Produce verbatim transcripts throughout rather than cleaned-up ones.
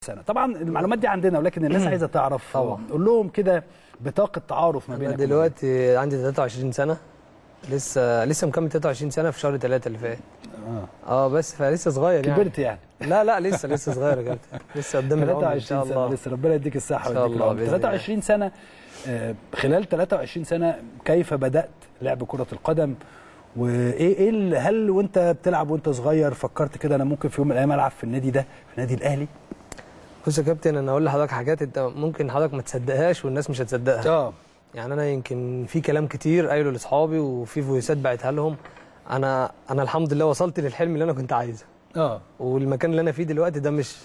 سنه. طبعا المعلومات دي عندنا ولكن الناس عايزه تعرف. طبعا قول لهم كده بطاقه تعارف ما بينك. انا دلوقتي عندي تلاتة وعشرين سنه، لسه لسه مكمل تلاتة وعشرين سنه في شهر ثلاثة اللي فات. اه اه بس فلسه صغير يعني. كبرت يعني؟ لا لا لسه لسه صغير يا كابتن، لسه قدام العمر ان شاء الله. لسه ربنا يديك الصحه ان شاء الله. تلاتة وعشرين سنه. خلال تلاتة وعشرين سنه كيف بدات لعب كره القدم؟ وايه ايه هل وانت بتلعب وانت صغير فكرت كده انا ممكن في يوم من الايام العب في النادي ده، في النادي الاهلي؟ بص يا كابتن، انا اقول لحضرتك حاجات انت ممكن حضرتك ما تصدقهاش والناس مش هتصدقها. اه يعني انا يمكن في كلام كتير قايله لاصحابي وفي فويسات بعتها لهم. انا انا الحمد لله وصلت للحلم اللي انا كنت عايزه. اه والمكان اللي انا فيه دلوقتي ده مش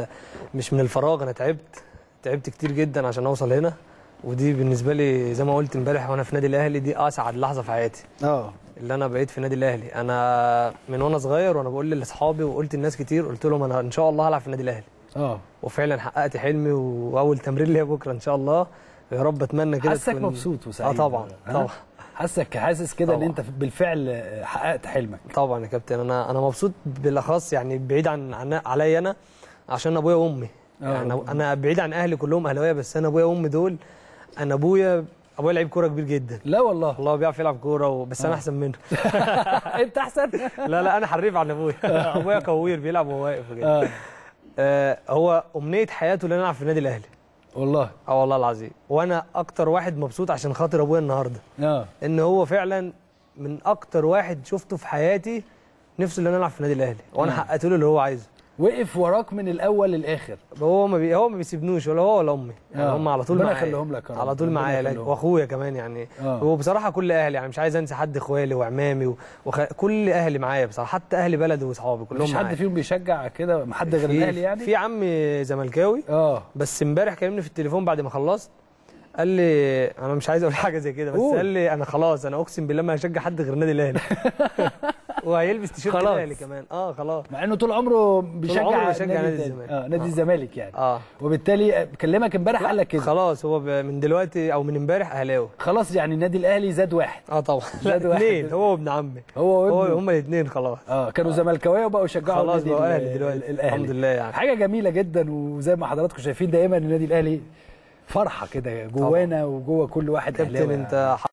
مش من الفراغ. انا تعبت تعبت كتير جدا عشان اوصل هنا، ودي بالنسبه لي زي ما قلت امبارح وانا في نادي الاهلي دي اسعد لحظه في حياتي. اه اللي انا بقيت في نادي الاهلي. انا من وانا صغير وانا بقول لاصحابي وقلت للناس كتير، قلت لهم انا ان شاء الله هلعب في النادي الاهلي. اه وفعلا حققت حلمي، واول تمرين ليا بكره ان شاء الله. يا رب اتمنى كده. حاسك مبسوط وسعيد؟ اه طبعا طبعا. حاسك حاسس كده ان انت بالفعل حققت حلمك؟ طبعا يا كابتن، انا انا مبسوط بالاخص يعني بعيد عن, عن عليا انا، عشان ابويا وامي. يعني أوه. انا بعيد عن اهلي كلهم اهلاويه، بس انا ابويا وامي دول. انا ابويا ابويا لعيب كوره كبير جدا. لا والله؟ والله بيعرف يلعب كوره بس انا احسن منه. انت احسن؟ لا لا انا حريف عن ابويا. ابويا كوير بيلعب وهو واقف كده. آه. آه هو امنيه حياته ان انا العب في النادي الاهلي. والله؟ اه والله العظيم. وانا اكتر واحد مبسوط عشان خاطر ابويا النهارده. اه ان هو فعلا من اكتر واحد شفته في حياتي نفسه ان انا العب في النادي الاهلي، وانا حققت له اللي هو عايزه. وقف وراك من الاول للاخر. هو ما بي... هو ما بيسيبنوش، ولا هو ولا امي. يعني آه. هم على طول معايا. ربنا يخليهم لك يا رب. على طول معايا، واخويا كمان يعني. آه. وبصراحه كل اهلي، يعني مش عايز انسى حد، اخوالي وعمامي وخ... كل اهلي معايا بصراحه، حتى اهل بلدي واصحابي كلهم معايا. مفيش حد فيهم بيشجع كده حد غير الاهلي يعني؟ في عمي زملكاوي. اه بس امبارح كلمني في التليفون بعد ما خلصت، قال لي انا مش عايز اقول حاجه زي كده، بس أوه. قال لي انا خلاص، انا اقسم بالله ما هشجع حد غير النادي الاهلي. وهيلبس تيشيرت الاهلي كمان. اه خلاص. مع انه طول عمره بيشجع طول عمره بيشجع نادي الزمالك. اه نادي الزمالك يعني. اه وبالتالي كلمك امبارح قال لك كده؟ خلاص هو من دلوقتي او من امبارح اهلاوي. خلاص يعني النادي الاهلي زاد واحد. اه طبعا. زاد واحد اثنين، هو وابن عمي. هو هو هم الاثنين خلاص. اه كانوا زملكاويه وبقوا يشجعوا خلاص بقوا اهلي دلوقتي الحمد لله. يعني حاجه جميله جدا. وزي ما حضراتكم شايفين دايما النادي الاهلي فرحه كده جوانا وجوه كل واحد اهلاوي. انت